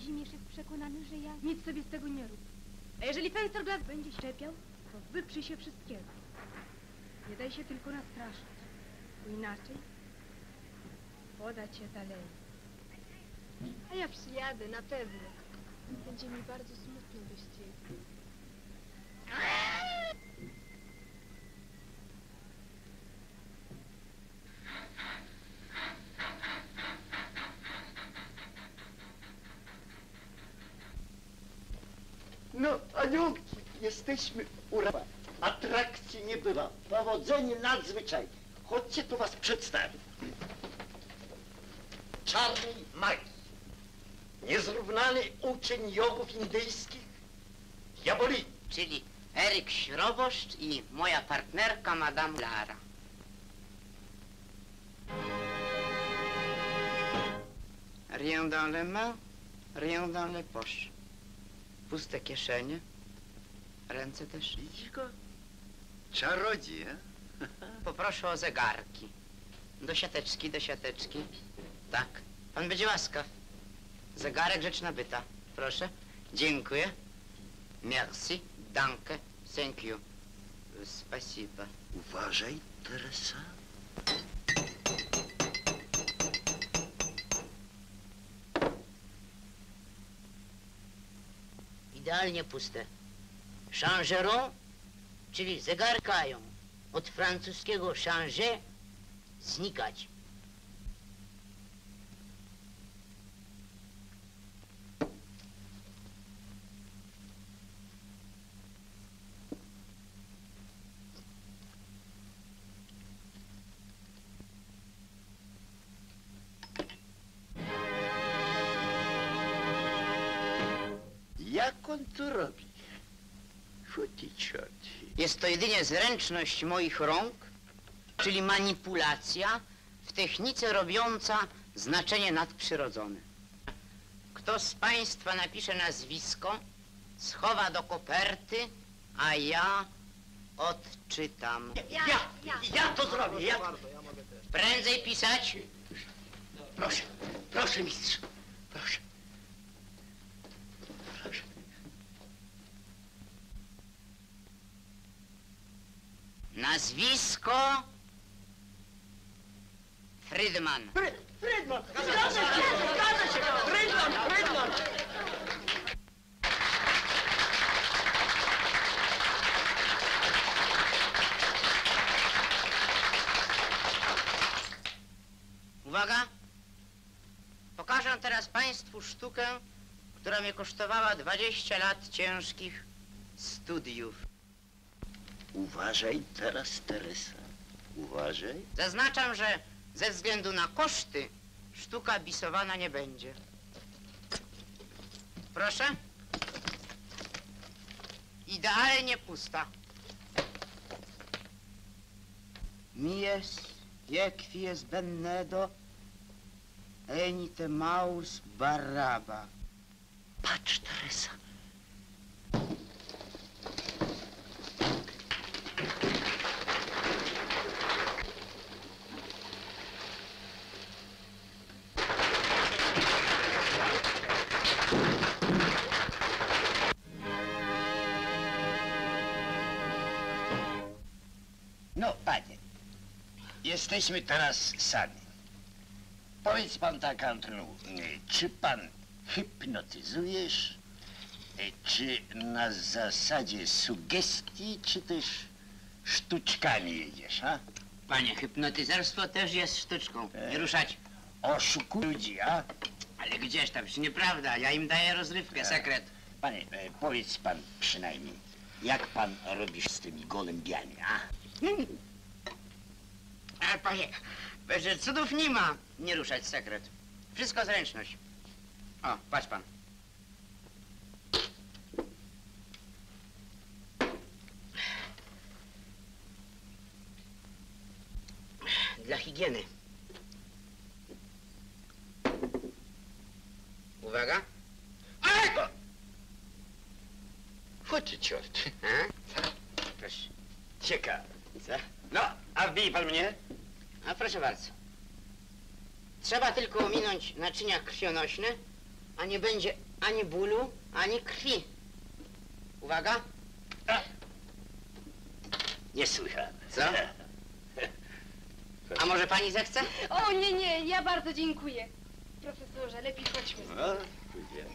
Kazimierz jest przekonany, że ja... Nic sobie z tego nie rób. A jeżeli Fensterglass będzie szczepiał, to wyprzyj się wszystkiego. Nie daj się tylko nastraszyć, bo inaczej poda cię dalej. A ja przyjadę, na pewno. Będzie mi bardzo smutno bez ciebie. No, aniołki, jesteśmy u Rafa. Atrakcji nie bywa, powodzenie nadzwyczajne. Chodźcie, to was przedstawię. Czarny magii, niezrównany uczeń jogów indyjskich, diaboli. Czyli Eryk Śroboszcz i moja partnerka, Madame Lara. Rien dans les mains, rien dans les poches. Puste kieszenie, ręce też. Widzisz go? Czarodziej, a? Poproszę o zegarki. Do siateczki, do siateczki. Tak, pan będzie łaskaw. Zegarek, rzecz nabyta. Proszę. Dziękuję. Merci, danke, thank you. Spasiba. Uważaj, Teresa. Idealnie puste. Changeront, czyli zegarkają. Od francuskiego changer, znikać. Jak on to robi? Chuti cioci. Jest to jedynie zręczność moich rąk, czyli manipulacja w technice robiąca znaczenie nadprzyrodzone. Kto z państwa napisze nazwisko, schowa do koperty, a ja odczytam. Ja to zrobię, ja. Prędzej pisać. Proszę, proszę mistrz, proszę. Proszę. Nazwisko Frydman. Frydman! Zgadza się! Frydman! Uwaga! Pokażę teraz państwu sztukę, która mnie kosztowała 20 lat ciężkich studiów. Uważaj teraz, Teresa. Uważaj. Zaznaczam, że ze względu na koszty sztuka bisowana nie będzie. Proszę. Idealnie pusta. Mies quies bennedo enite maus baraba. Patrz, Teresa. No, panie, jesteśmy teraz sami. Powiedz pan tak, Antonu, czy pan hipnotyzujesz, czy na zasadzie sugestii, czy też sztuczkami jedziesz, a? Panie, hipnotyzerstwo też jest sztuczką. Nie ruszać. Oszukujesz ludzi, a? Ale gdzież tam, czy nieprawda? Ja im daję rozrywkę, sekret. Panie, powiedz pan przynajmniej, jak pan robisz z tymi gołębiami, a? Ale panie, że cudów nie ma. Nie ruszać, sekret. Wszystko zręczność. O, patrz pan. Dla higieny. Uwaga. Ego! Chodź, ciort. Proszę. Ciekawe. Co? No, a wbij pan mnie? A proszę bardzo. Trzeba tylko ominąć naczynia krwionośne, a nie będzie Ani bólu, ani krwi. Uwaga. Niesłychane. Co? A może pani zechce? O, nie, ja bardzo dziękuję. Profesorze, lepiej chodźmy. No, pójdziemy.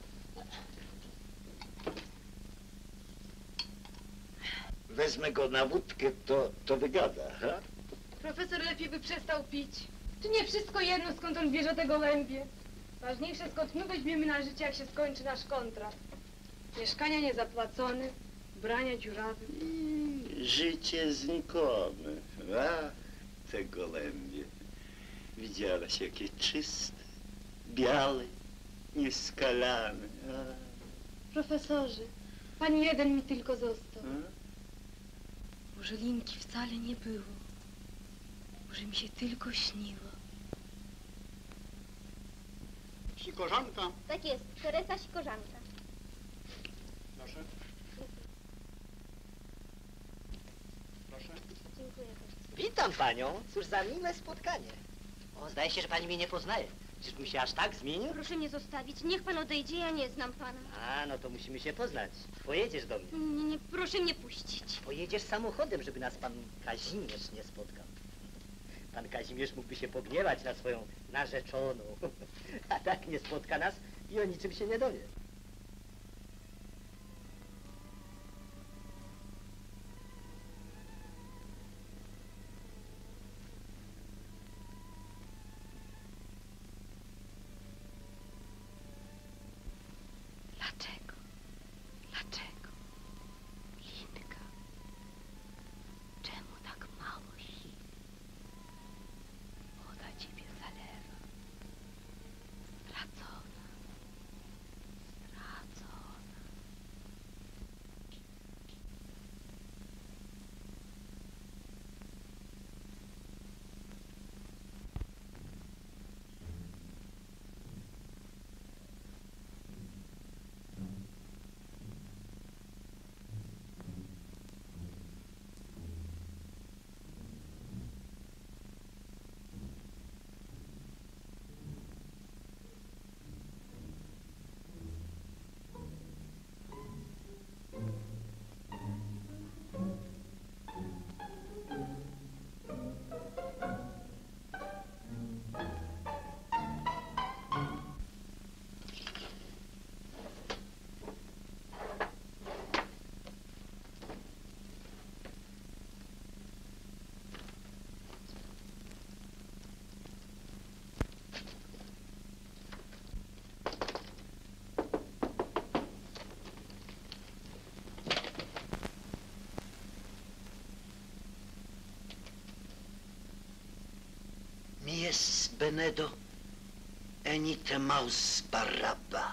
Wezmę go na wódkę, to wygada, ha? Profesor lepiej by przestał pić. Tu nie wszystko jedno, skąd on bierze te gołębie. Ważniejsze, skąd my weźmiemy na życie, jak się skończy nasz kontrakt. Mieszkania niezapłacone, ubrania dziurawe. I życie znikome. Ach, te gołębie. Widziałaś, jakie czyste, białe, nieskalane. Profesorze, pan jeden mi tylko został. A? Może Linki wcale nie było. Może mi się tylko śniło. Sikorzanka. Tak jest, Teresa Sikorzanka. Proszę. Proszę. Dziękuję bardzo. Witam panią. Cóż za miłe spotkanie. O, zdaje się, że pani mnie nie poznaje. Czyżbym się aż tak zmienił? Proszę mnie zostawić, niech pan odejdzie, ja nie znam pana. A, no to musimy się poznać. Pojedziesz do mnie. Nie, proszę mnie puścić. Pojedziesz samochodem, żeby nas pan Kazimierz nie spotkał. Pan Kazimierz mógłby się pogniewać na swoją narzeczoną. A tak nie spotka nas i o niczym się nie dowie. Dlaczego? Dlaczego? Linka. Czemu tak mało sił? Woda ciebie zalewa. Stracona. Stracona. Mies Benedo enitemaus Barabba.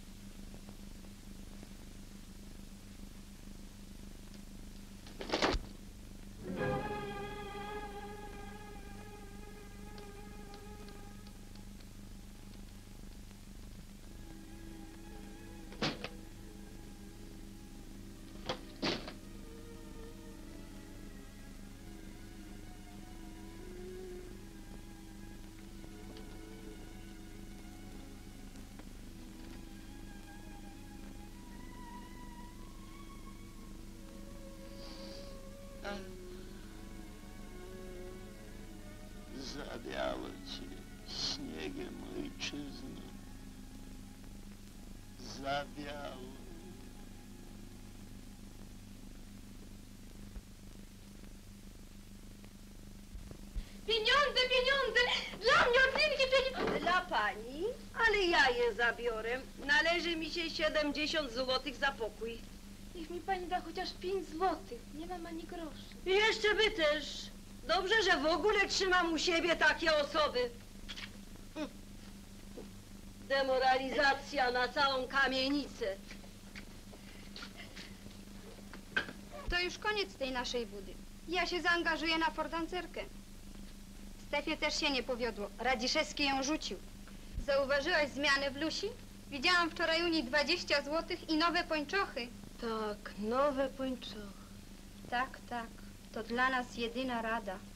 Zawiało cię śniegiem, ojczyzno. Zawiało. Pieniądze, pieniądze! Dla mnie od Linki pieniądze! Dla pani, ale ja je zabiorę. Należy mi się 70 zł za pokój. Niech mi pani da chociaż 5 złotych. Nie mam ani groszy. I jeszcze by też. Dobrze, że w ogóle trzymam u siebie takie osoby. Demoralizacja na całą kamienicę. To już koniec tej naszej budy. Ja się zaangażuję na fortancerkę. Stefie też się nie powiodło. Radziszewski ją rzucił. Zauważyłaś zmianę w Lusi? Widziałam wczoraj u niej 20 zł i nowe pończochy. Tak, nowe pończochy. Tak, tak. To dla nas jedyna rada.